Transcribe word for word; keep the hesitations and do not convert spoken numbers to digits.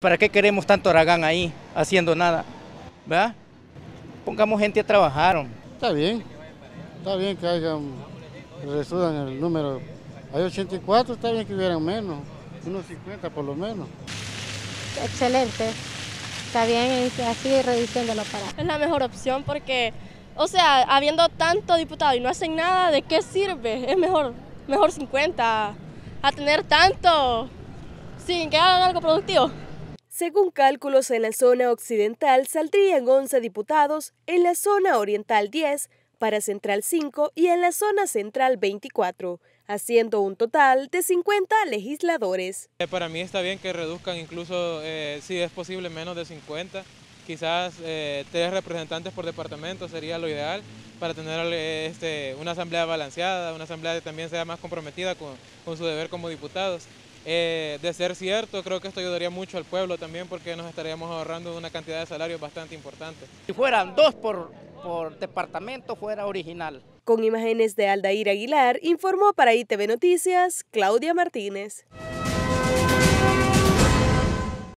¿Para qué queremos tanto Aragán ahí haciendo nada? ¿Verdad? Pongamos gente a trabajar. Hombre. Está bien, está bien que hayan, resudan el número. Hay ochenta y cuatro, está bien que hubieran menos, unos cincuenta por lo menos. Excelente, está bien así reduciéndolo para... Es la mejor opción porque, o sea, habiendo tanto diputado y no hacen nada, ¿de qué sirve? Es mejor, mejor cincuenta, a tener tanto sin que hagan algo productivo. Según cálculos, en la zona occidental saldrían once diputados, en la zona oriental diez, para Central cinco y en la zona central veinticuatro, haciendo un total de cincuenta legisladores. Para mí está bien que reduzcan incluso, eh, si es posible, menos de cincuenta. Quizás eh, tres representantes por departamento sería lo ideal para tener eh, este, una asamblea balanceada, una asamblea que también sea más comprometida con, con su deber como diputados. Eh, de ser cierto, creo que esto ayudaría mucho al pueblo también porque nos estaríamos ahorrando una cantidad de salarios bastante importante. Si fueran dos por, por departamento, fuera original. Con imágenes de Aldair Aguilar, informó para I T V Noticias, Claudia Martínez.